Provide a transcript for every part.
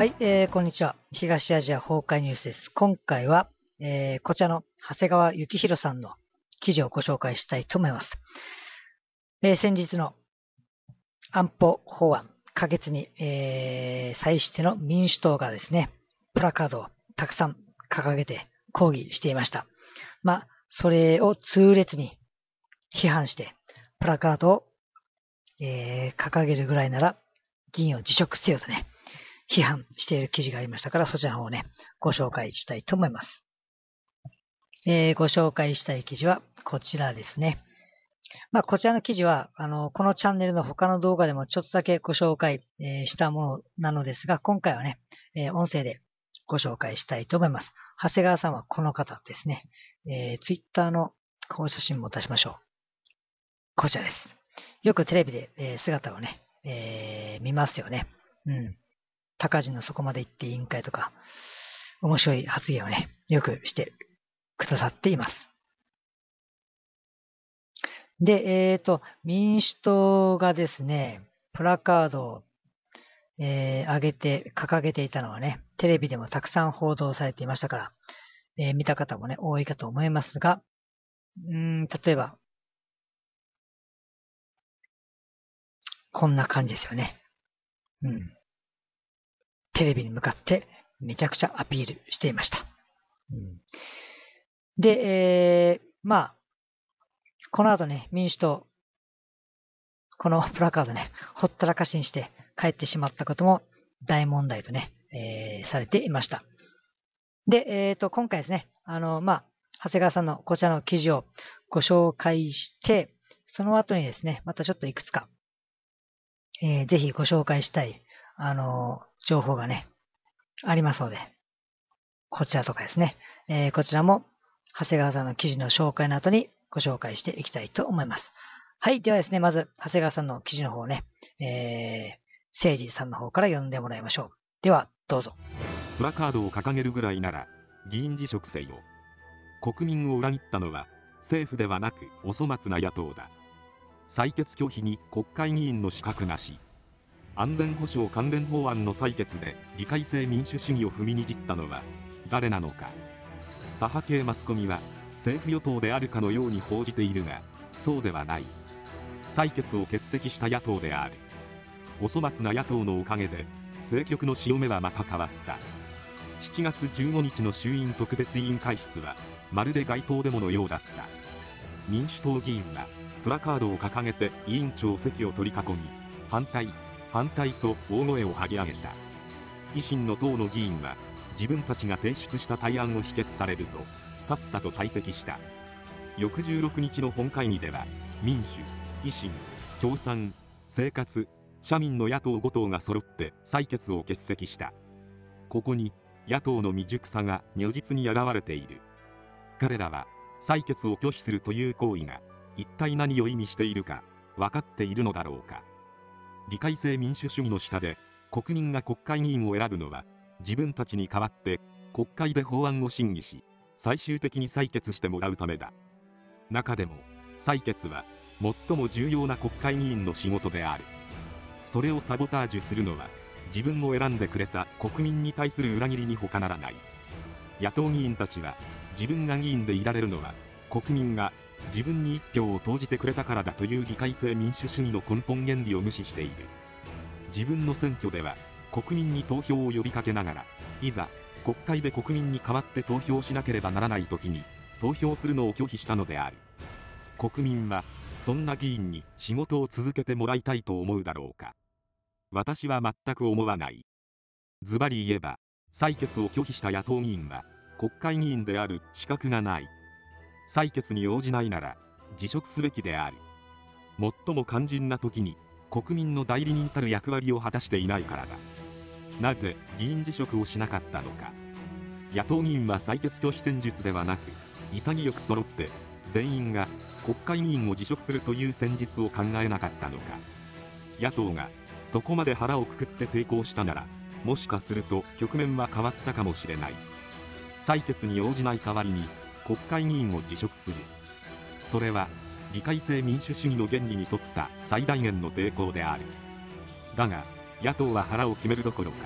はい、こんにちは。東アジア崩壊ニュースです。今回は、こちらの長谷川幸宏さんの記事をご紹介したいと思います。先日の安保法案可決に、際しての民主党がですね、プラカードをたくさん掲げて抗議していました。それを痛烈に批判して、プラカードを、掲げるぐらいなら議員を辞職せよとね、批判している記事がありましたから、そちらの方をね、ご紹介したいと思います。ご紹介したい記事はこちらですね。こちらの記事は、このチャンネルの他の動画でもちょっとだけご紹介、したものなのですが、今回はね、音声でご紹介したいと思います。長谷川さんはこの方ですね。ツイッターの顔写真も出しましょう。こちらです。よくテレビで、姿をね、見ますよね。高地のそこまで行って委員会とか、面白い発言をね、よくしてくださっています。で、民主党がですね、プラカードを、掲げていたのはね、テレビでもたくさん報道されていましたから、見た方もね、多いかと思いますが、例えば、こんな感じですよね。テレビに向かってめちゃくちゃアピールしていました。で、この後ね、民主党、このプラカードね、ほったらかしにして帰ってしまったことも大問題とね、されていました。で、今回ですね、長谷川さんのこちらの記事をご紹介して、その後にですね、またちょっといくつか、ぜひご紹介したい、情報がね、ありますので、こちらとかですね、こちらも長谷川さんの記事の紹介の後にご紹介していきたいと思います。はい。ではですね、まず、長谷川さんの記事の方をね、誠治さんの方から読んでもらいましょう。では、どうぞ。 プラカードを掲げるぐらいなら、議員辞職せよ。国民を裏切ったのは、政府ではなく、お粗末な野党だ。採決拒否に国会議員の資格なし。安全保障関連法案の採決で、議会制民主主義を踏みにじったのは、誰なのか。左派系マスコミは、政府与党であるかのように報じているが、そうではない。採決を欠席した野党である。お粗末な野党のおかげで、政局の潮目はまた変わった。7月15日の衆院特別委員会室は、まるで街頭デモのようだった。民主党議員は、プラカードを掲げて委員長席を取り囲み、反対、反対と大声を張り上げた。維新の党の議員は、自分たちが提出した対案を否決されると、さっさと退席した。翌16日の本会議では、民主、維新、共産、生活、社民の野党5党が揃って採決を欠席した。ここに、野党の未熟さが如実に現れている。彼らは、採決を拒否するという行為が、一体何を意味しているか、分かっているのだろうか。議会制民主主義の下で、国民が国会議員を選ぶのは、自分たちに代わって国会で法案を審議し、最終的に採決してもらうためだ。中でも、採決は最も重要な国会議員の仕事である。それをサボタージュするのは、自分を選んでくれた国民に対する裏切りに他ならない。野党議員たちは、自分が議員でいられるのは、国民が自分に一票を投じてくれたからだという議会制民主主義の根本原理を無視している。自分の選挙では、国民に投票を呼びかけながら、いざ国会で国民に代わって投票しなければならない時に投票するのを拒否したのである。国民はそんな議員に仕事を続けてもらいたいと思うだろうか。私は全く思わない。ズバリ言えば、採決を拒否した野党議員は国会議員である資格がない。採決に応じないなら辞職すべきである。最も肝心な時に国民の代理人たる役割を果たしていないからだ。なぜ議員辞職をしなかったのか。野党議員は採決拒否戦術ではなく、潔く揃って全員が国会議員を辞職するという戦術を考えなかったのか。野党がそこまで腹をくくって抵抗したなら、もしかすると局面は変わったかもしれない。採決に応じない代わりに国会議員を辞職する。それは議会制民主主義の原理に沿った最大限の抵抗である。だが野党は腹を決めるどころか、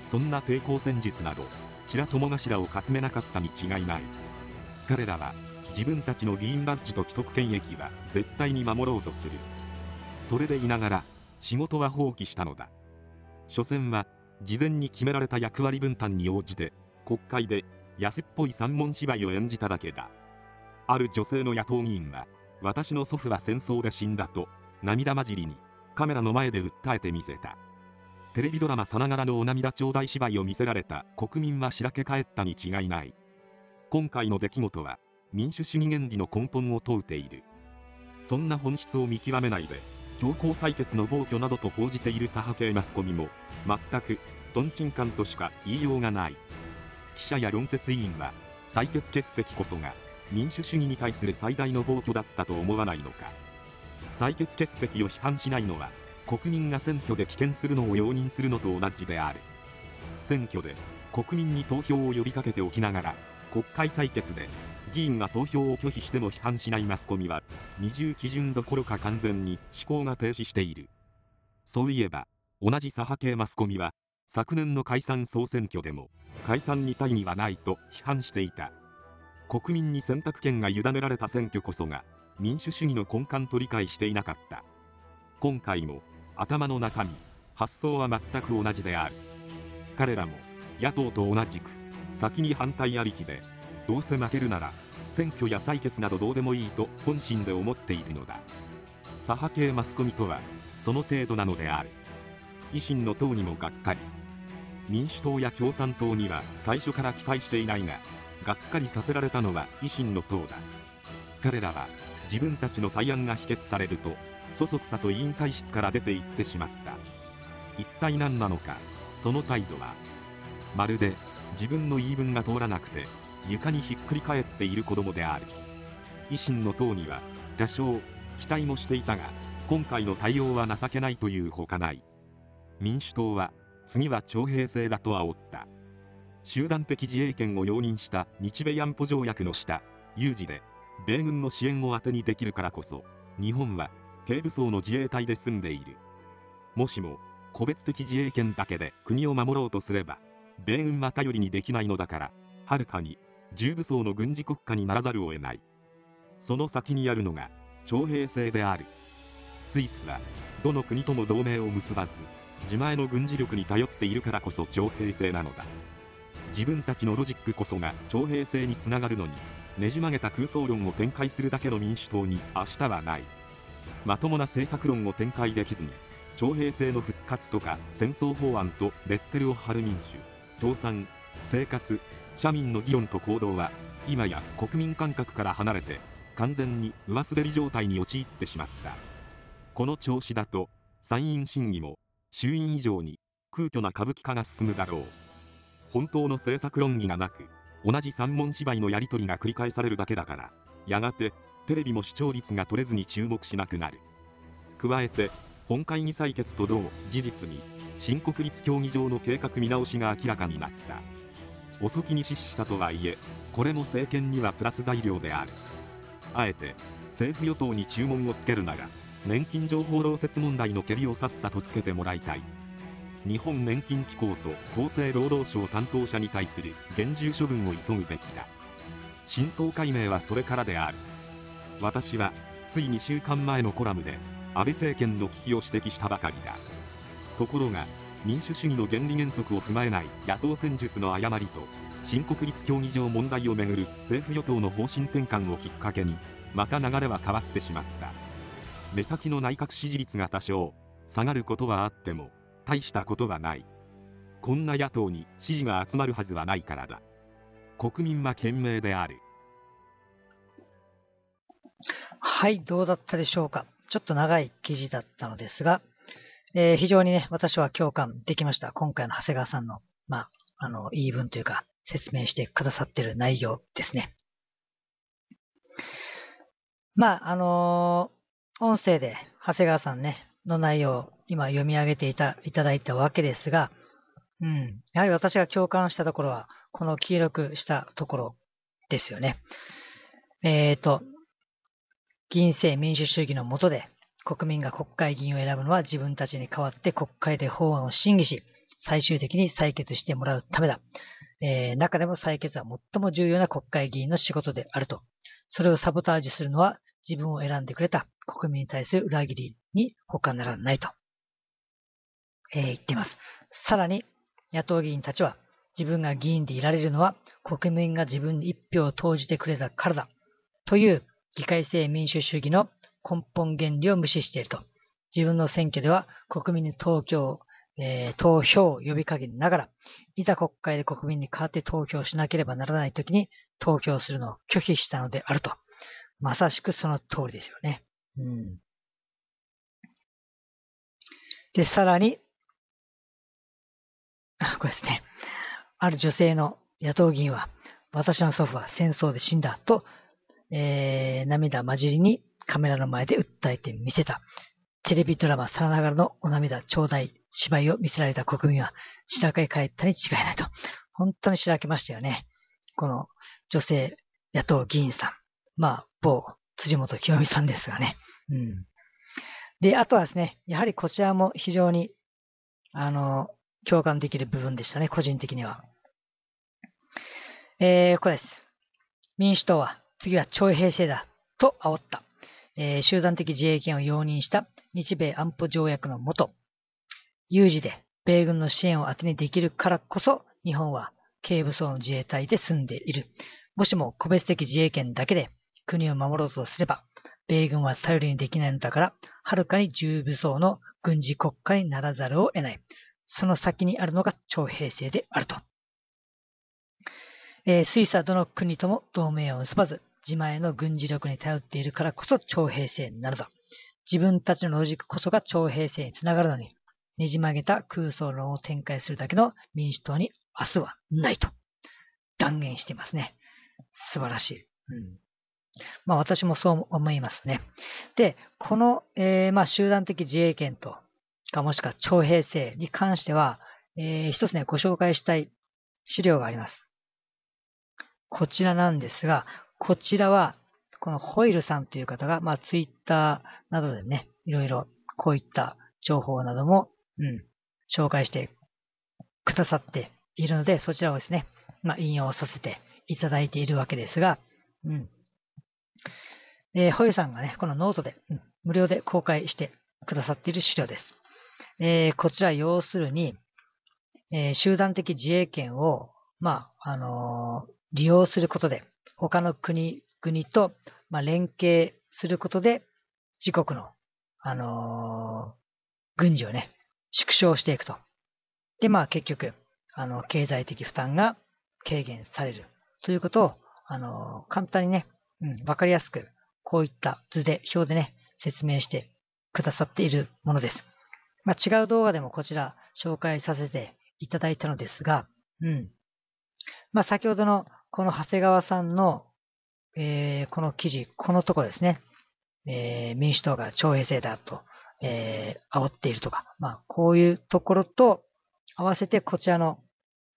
そんな抵抗戦術など白友頭をかすめなかったに違いない。彼らは自分たちの議員バッジと既得権益は絶対に守ろうとする。それでいながら仕事は放棄したのだ。所詮は事前に決められた役割分担に応じて国会で安っぽい三文芝居を演じただけだ。ある女性の野党議員は、私の祖父は戦争で死んだと涙交じりにカメラの前で訴えてみせた。テレビドラマさながらのお涙頂戴芝居を見せられた国民はしらけ返ったに違いない。今回の出来事は民主主義原理の根本を問うている。そんな本質を見極めないで強行採決の暴挙などと報じている左派系マスコミも全くトンチンカンとしか言いようがない。記者や論説委員は採決欠席こそが民主主義に対する最大の暴挙だったと思わないのか。採決欠席を批判しないのは国民が選挙で棄権するのを容認するのと同じである。選挙で国民に投票を呼びかけておきながら国会採決で議員が投票を拒否しても批判しないマスコミは二重基準どころか完全に思考が停止している。そういえば同じ左派系マスコミは昨年の解散総選挙でも解散に大義はないと批判していた。国民に選択権が委ねられた選挙こそが民主主義の根幹と理解していなかった。今回も頭の中身発想は全く同じである。彼らも野党と同じく先に反対ありきで、どうせ負けるなら選挙や採決などどうでもいいと本心で思っているのだ。左派系マスコミとはその程度なのである。維新の党にもがっかり。民主党や共産党には最初から期待していないが、がっかりさせられたのは維新の党だ。彼らは自分たちの対案が否決されるとそそくさと委員会室から出て行ってしまった。一体何なのか、その態度は。まるで自分の言い分が通らなくて床にひっくり返っている子供である。維新の党には多少期待もしていたが、今回の対応は情けないというほかない。民主党は次は徴兵制だと煽った。集団的自衛権を容認した日米安保条約の下、有事で米軍の支援を当てにできるからこそ日本は軽武装の自衛隊で済んでいる。もしも個別的自衛権だけで国を守ろうとすれば米軍は頼りにできないのだから、はるかに重武装の軍事国家にならざるを得ない。その先にあるのが徴兵制である。スイスはどの国とも同盟を結ばず自前の軍事力に頼っているからこそ徴兵制なのだ。自分たちのロジックこそが徴兵制につながるのに、ねじ曲げた空想論を展開するだけの民主党に明日はない。まともな政策論を展開できずに徴兵制の復活とか戦争法案とレッテルを貼る民主共産生活社民の議論と行動は今や国民感覚から離れて完全に上滑り状態に陥ってしまった。この調子だと参院審議も衆院以上に空虚な歌舞伎化が進むだろう。本当の政策論議がなく同じ三文芝居のやり取りが繰り返されるだけだから、やがてテレビも視聴率が取れずに注目しなくなる。加えて本会議採決と同事実に新国立競技場の計画見直しが明らかになった。遅きに失したとはいえ、これも政権にはプラス材料である。あえて政府与党に注文をつけるなら年金情報漏泄問題のけりをさっさとつけてもらいたい。日本年金機構と厚生労働省担当者に対する厳重処分を急ぐべきだ。真相解明はそれからである。私はつい2週間前のコラムで安倍政権の危機を指摘したばかりだ。ところが民主主義の原理原則を踏まえない野党戦術の誤りと新国立競技場問題をめぐる政府与党の方針転換をきっかけにまた流れは変わってしまった。目先の内閣支持率が多少下がることはあっても大したことはない。こんな野党に支持が集まるはずはないからだ。国民は賢明である。 はい、どうだったでしょうか。ちょっと長い記事だったのですが、非常にね、私は共感できました。今回の長谷川さんの、言い分というか、説明してくださっている内容ですね。音声で長谷川さんね、の内容を今読み上げていただいたわけですが、やはり私が共感したところは、この黄色くしたところですよね。議員制民主主義の下で、国民が国会議員を選ぶのは自分たちに代わって国会で法案を審議し、 最終的に採決してもらうためだ。中でも採決は最も重要な国会議員の仕事であると。それをサボタージュするのは自分を選んでくれた国民に対する裏切りに他ならないと、言っています。さらに野党議員たちは自分が議員でいられるのは国民が自分に一票を投じてくれたからだという議会制民主主義の根本原理を無視していると。自分の選挙では国民に投票を呼びかけながら、いざ国会で国民に代わって投票しなければならないときに投票するのを拒否したのであると。まさしくその通りですよね。で、さらに、これですね。ある女性の野党議員は、私の祖父は戦争で死んだと、涙混じりにカメラの前で訴えてみせた。テレビドラマさながらのお涙ちょうだい芝居を見せられた国民は白け返ったに違いないと。本当にしらけましたよね。この女性野党議員さん。某辻元清美さんですがね。で、あとはですね、やはりこちらも非常に、共感できる部分でしたね、個人的には。これです。民主党は次は徴兵制だと煽った。集団的自衛権を容認した日米安保条約のもと、有事で米軍の支援を当てにできるからこそ、日本は軽武装の自衛隊で済んでいる。もしも個別的自衛権だけで国を守ろうとすれば、米軍は頼りにできないのだから、はるかに重武装の軍事国家にならざるを得ない。その先にあるのが徴兵制であると。スイスはどの国とも同盟を結ばず、自前の軍事力に頼っているからこそ徴兵制なのだ。自分たちのロジックこそが徴兵制につながるのに、ねじ曲げた空想論を展開するだけの民主党に明日はないと断言していますね。素晴らしい。私もそう思いますね。で、この、集団的自衛権とかもしくは徴兵制に関しては、一つね、ご紹介したい資料があります。こちらなんですが、こちらは、このホイルさんという方が、ツイッターなどでね、いろいろこういった情報なども、紹介してくださっているので、そちらをですね、引用させていただいているわけですが、ホイルさんがね、このノートで、無料で公開してくださっている資料です。こちら要するに、集団的自衛権を、利用することで、他の国々と、連携することで、自国の、軍事をね、縮小していくと。で、結局、経済的負担が軽減されるということを、簡単にね、わかりやすく、こういった図で、表でね、説明してくださっているものです。違う動画でもこちら紹介させていただいたのですが、先ほどのこの長谷川さんの、この記事、このところですね、民主党が徴兵制だと、煽っているとか、こういうところと合わせてこちらの、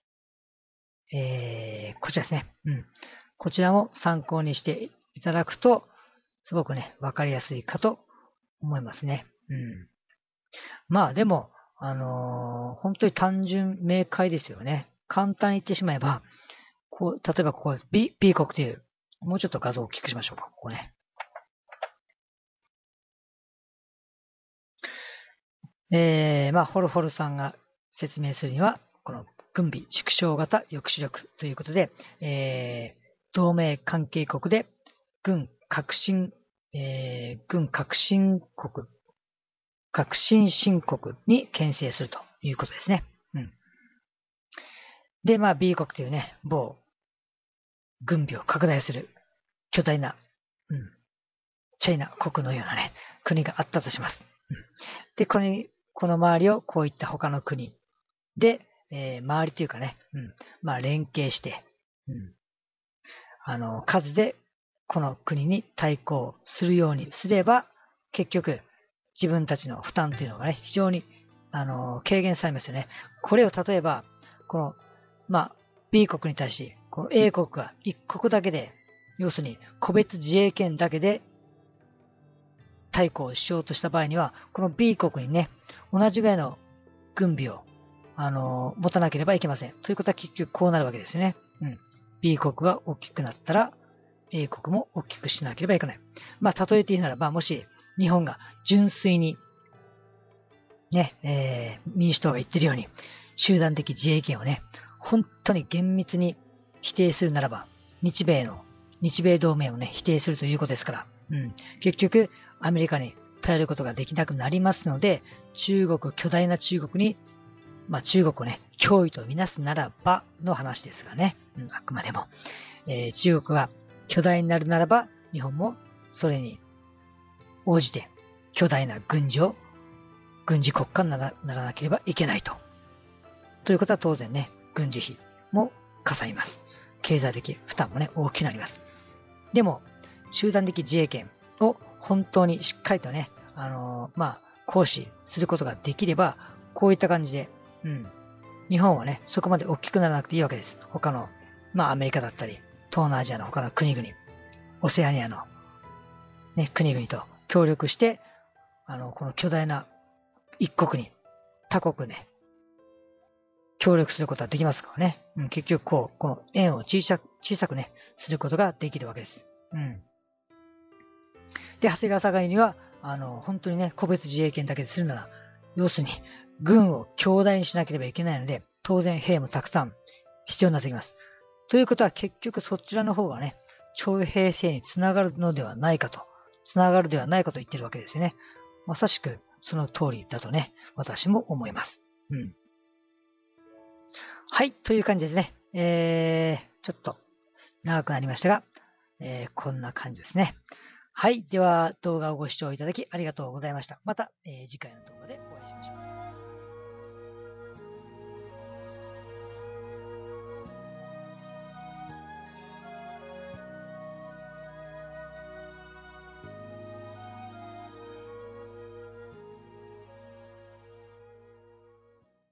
こちらですね、こちらも参考にしていただくと、すごくね、わかりやすいかと思いますね。でも、本当に単純明快ですよね。簡単に言ってしまえば、例えばここ B 国という、もうちょっと画像を大きくしましょうか。ここね。ホルホルさんが説明するには、この軍備縮小型抑止力ということで、同盟関係国で軍革新新国に牽制するということですね。で、B 国というね、某軍備を拡大する巨大な、チャイナ国のようなね、国があったとします。で、この周りをこういった他の国で、周りというかね、連携して、数でこの国に対抗するようにすれば、結局自分たちの負担というのがね、非常に軽減されますよね。これを例えば、このB 国に対し、この A 国が1国だけで、要するに個別自衛権だけで対抗しようとした場合には、この B 国にね、同じぐらいの軍備を持たなければいけません。ということは結局こうなるわけですね。B 国が大きくなったら、A 国も大きくしなければいけない。例えて言うならば、もし日本が純粋に、ね、民主党が言ってるように、集団的自衛権をね、本当に厳密に否定するならば、日米同盟をね、否定するということですから、結局、アメリカに頼ることができなくなりますので、巨大な中国に、中国をね、脅威とみなすならばの話ですがね、あくまでも、中国が巨大になるならば、日本もそれに応じて巨大な軍事国家にならなければいけないと。ということは当然ね、軍事費もかさみます。経済的負担もね、大きくなります。でも、集団的自衛権を本当にしっかりとね、行使することができれば、こういった感じで、日本はね、そこまで大きくならなくていいわけです。他の、アメリカだったり、東南アジアの他の国々、オセアニアの、ね、国々と協力して、この巨大な一国に、他国ね、協力することができますからね。結局この円を小さくね、することができるわけです。で、長谷川さんが言うには、本当にね、個別自衛権だけでするなら、要するに、軍を強大にしなければいけないので、当然兵もたくさん必要になってきます。ということは結局そちらの方がね、徴兵制につながるではないかと言ってるわけですよね。まさしくその通りだとね、私も思います。はい、という感じですね。ちょっと長くなりましたが、こんな感じですね。はい、では動画をご視聴いただきありがとうございました。また、次回の動画でお会いしましょう。